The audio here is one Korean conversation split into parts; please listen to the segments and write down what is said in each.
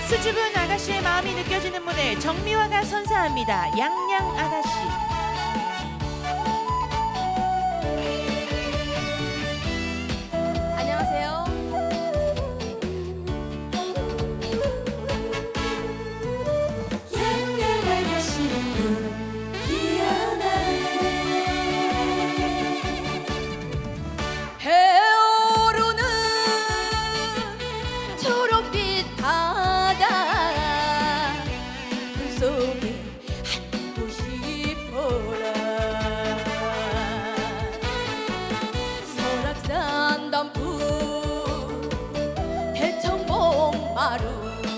수줍은 아가씨의 마음이 느껴지는 무대 정미화가 선사합니다. 양양 아가씨. 안녕하세요. 양양 아가씨는 기어나네. 해오르는 초록빛 바다 꿈속에 안고 싶어라. 설악산 단풍 대청봉 마루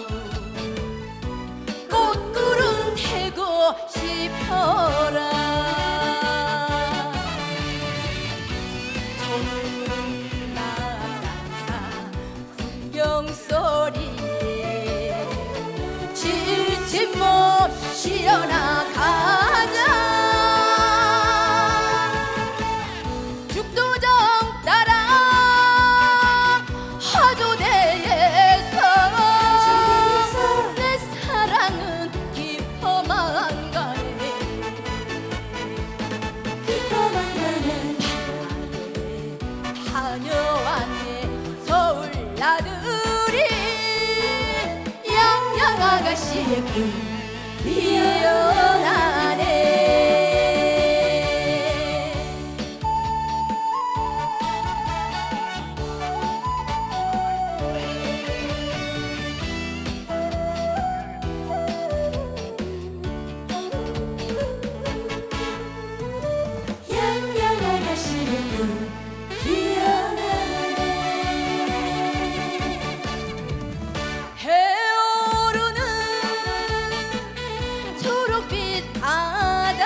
꽃구름 태고 싶어라. 풍경 소리에 지친 못 실어나가자. 죽도정 따라 화조대에서 내 사랑은 깊어만 가네. 깊어만 가네. 다녀왔네 서울 나들이. 양양 아가씨의 꿈 피어나네. 양양 아가씨의 꿈 피어나네. 해오르는 초록빛 바다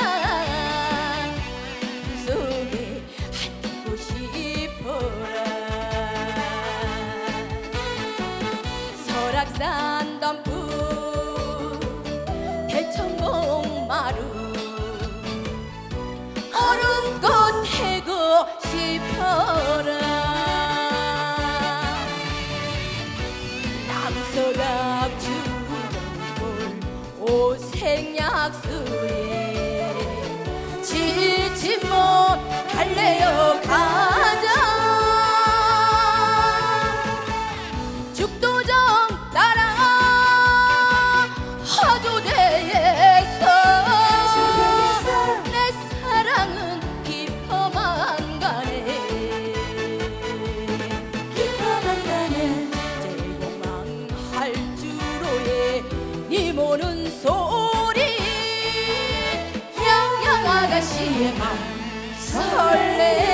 꿈속에 안고 싶어라. 설악산 단풍 대청봉 마루 얼음꽃 태고 싶어라. 남서락 주렁골 오색약수에 지치 못 달래어 가자. 죽도정 따라 화조대에서 내 사랑은 깊어만 가네. 깊어만 가네. 제공망 할주로에 니 모는 소리. 양양 아가씨의 맘 설레.